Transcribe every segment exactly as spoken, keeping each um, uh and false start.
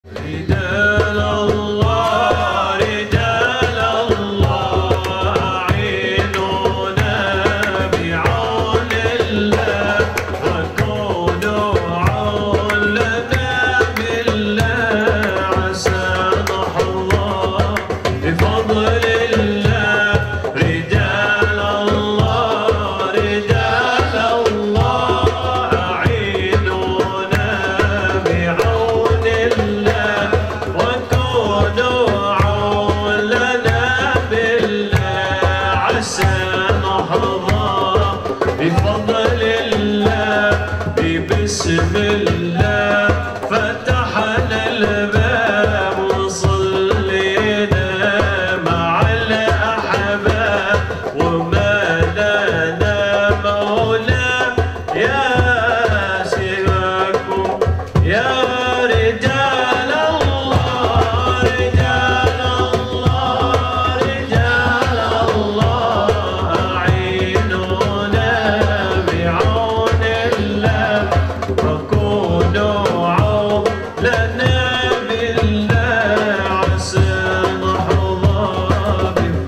بسم الله فتحنا الباب وصلينا مع الأحباب وما لنا مولى يا سواكم يا رجال الله رجال الله رجال الله أعينونا بعون الله وكونوا عونا بالله عسى نحظى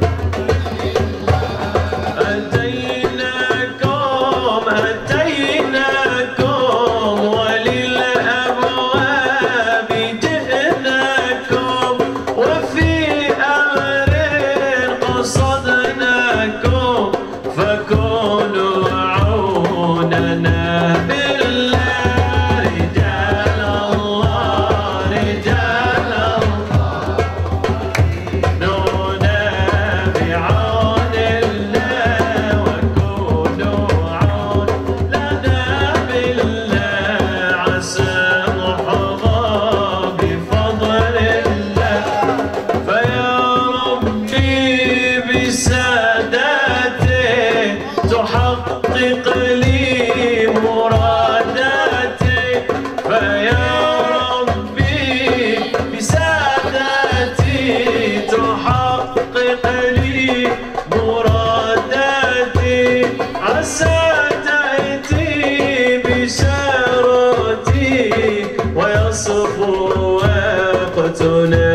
أتيناكم أتيناكم وللأبواب جئناكم وفي أمر قصدناكم فكونوا عوننا تحقق لي مراداتي فيا ربي بساداتي تحقق لي مراداتي عسى تأتي بشارتي ويصفو وقتنا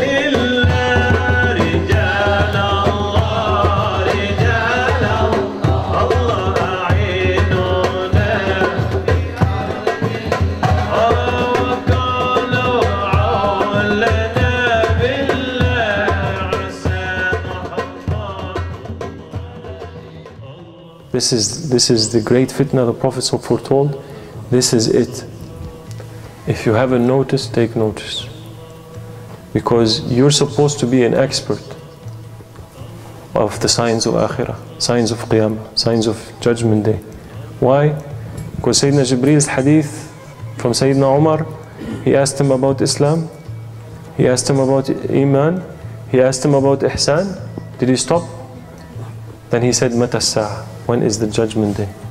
This is, this is the great fitna the Prophet foretold. This is it. If you haven't noticed, take notice. Because you're supposed to be an expert of the signs of Akhirah, signs of Qiyamah, signs of Judgment Day. Why? Because Sayyidina Jibreel's hadith from Sayyidina Umar, he asked him about Islam, he asked him about Iman, he asked him about Ihsan. Did he stop? Then he said, Mata as-sa'a? When is the Judgment Day?